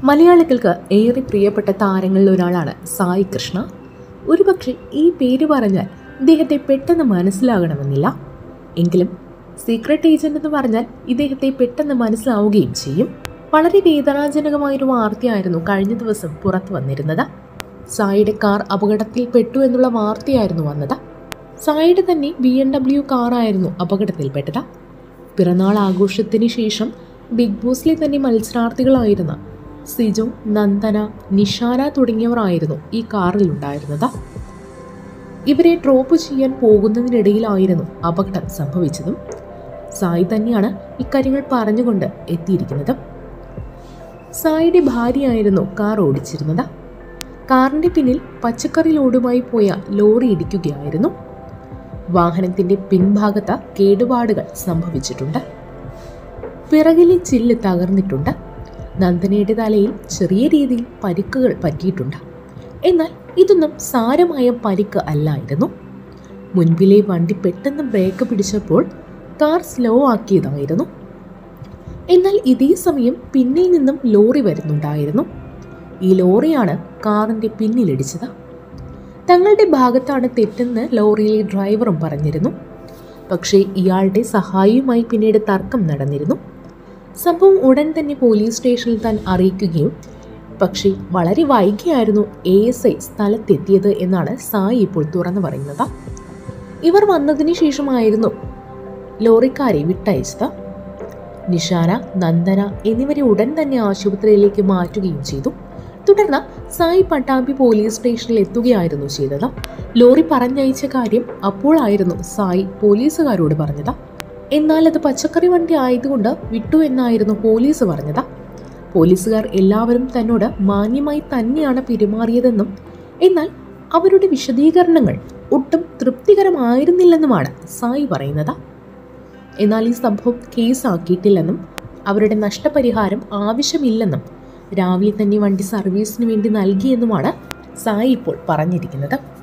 മലയാളികൾക്ക് ഏറെ പ്രിയപ്പെട്ട താരങ്ങളിൽ ഒരാളാണ് സായി കൃഷ്ണ. ഒരുപക്ഷെ ഈ പേര് പറഞ്ഞാൽ ഇദ്ദേഹത്തെ പെട്ടെന്ന് മനസ്സിലാകണമെന്നില്ല. എങ്കിലും സീക്രട്ട് ഏജന്റ് എന്ന് പറഞ്ഞാൽ ഇദ്ദേഹത്തെ പെട്ടെന്ന് മനസ്സിലാവുകയും ചെയ്യും. വളരെ വേദനാജനകമായൊരു വാർത്തയായിരുന്നു കഴിഞ്ഞ ദിവസം പുറത്തു വന്നിരുന്നത്. സായിയുടെ കാർ അപകടത്തിൽപ്പെട്ടു എന്നുള്ള വാർത്തയായിരുന്നു വന്നത്. സായിയുടെ തന്നെ BMW കാറായിരുന്നു അപകടത്തിൽപ്പെട്ടത്. പിറന്നാൾ ആഘോഷത്തിന് ശേഷം ബിഗ് ബോസിലെ തന്നെ മത്സരാർത്ഥികളായിരുന്ന സിജോ, നന്ദന, നിഷാന തുടങ്ങിയവരായിരുന്നു ഈ കാറിലുണ്ടായിരുന്നത്. ഇവരെ ഡ്രോപ്പ് ചെയ്യാൻ പോകുന്നതിനിടയിലായിരുന്നു അപകടം സംഭവിച്ചതും. സായി തന്നെയാണ് ഇക്കാര്യങ്ങൾ പറഞ്ഞുകൊണ്ട് എത്തിയിരിക്കുന്നത്. സായിയുടെ ഭാര്യയായിരുന്നു കാർ ഓടിച്ചിരുന്നത്. കാറിന്റെ പിന്നിൽ പച്ചക്കറി ലോഡുമായി പോയ ലോറി ഇടിക്കുകയായിരുന്നു. വാഹനത്തിന്റെ പിൻഭാഗത്ത് കേടുപാടുകൾ സംഭവിച്ചിട്ടുണ്ട്. പിറകിലെ ചില്ല് തകർന്നിട്ടുണ്ട്. നന്ദനയുടെ തലയിൽ ചെറിയ രീതിയിൽ പരിക്കുകൾ പറ്റിയിട്ടുണ്ട്. എന്നാൽ ഇതൊന്നും സാരമായ പരിക്ക് അല്ലായിരുന്നു. മുൻപിലെ വണ്ടി പെട്ടെന്ന് ബ്രേക്ക് പിടിച്ചപ്പോൾ കാർ സ്ലോ ആക്കിയതായിരുന്നു. എന്നാൽ ഇതേ സമയം പിന്നിൽ നിന്നും ലോറി വരുന്നുണ്ടായിരുന്നു. ഈ ലോറിയാണ് കാറിന്റെ പിന്നിലിടിച്ചത്. തങ്ങളുടെ ഭാഗത്താണ് തെറ്റെന്ന് ലോറിയിലെ ഡ്രൈവറും പറഞ്ഞിരുന്നു. പക്ഷേ ഇയാളുടെ സഹായിയുമായി പിന്നീട് തർക്കം നടന്നിരുന്നു. സംഭവം ഉടൻ തന്നെ പോലീസ് സ്റ്റേഷനിൽ താൻ അറിയിക്കുകയും പക്ഷേ വളരെ വൈകിയായിരുന്നു ASI സ്ഥലത്തെത്തിയത് എന്നാണ് സായി ഇപ്പോൾ തുറന്നു പറയുന്നത്. ഇവർ വന്നതിന് ശേഷമായിരുന്നു ലോറിക്കാരെ വിട്ടയച്ചത്. നിഷാന, നന്ദന എന്നിവരെ ഉടൻ തന്നെ ആശുപത്രിയിലേക്ക് മാറ്റുകയും ചെയ്തു. തുടർന്ന് സായി പട്ടാമ്പി പോലീസ് സ്റ്റേഷനിൽ എത്തുകയായിരുന്നു ചെയ്തത്. ലോറി പറഞ്ഞയച്ച കാര്യം അപ്പോഴായിരുന്നു സായി പോലീസുകാരോട് പറഞ്ഞത്. എന്നാൽ അത് പച്ചക്കറി വണ്ടി ആയതുകൊണ്ട് വിട്ടു എന്നായിരുന്നു പോലീസ് പറഞ്ഞത്. പോലീസുകാർ എല്ലാവരും തന്നോട് മാന്യമായി തന്നെയാണ് പെരുമാറിയതെന്നും എന്നാൽ അവരുടെ വിശദീകരണങ്ങൾ ഒട്ടും തൃപ്തികരമായിരുന്നില്ലെന്നുമാണ് സായി പറയുന്നത്. എന്നാൽ ഈ സംഭവം കേസാക്കിയിട്ടില്ലെന്നും അവരുടെ നഷ്ടപരിഹാരം ആവശ്യമില്ലെന്നും രാവിലെ തന്നെ വണ്ടി സർവീസിന് വേണ്ടി നൽകിയെന്നുമാണ് സായി ഇപ്പോൾ പറഞ്ഞിരിക്കുന്നത്.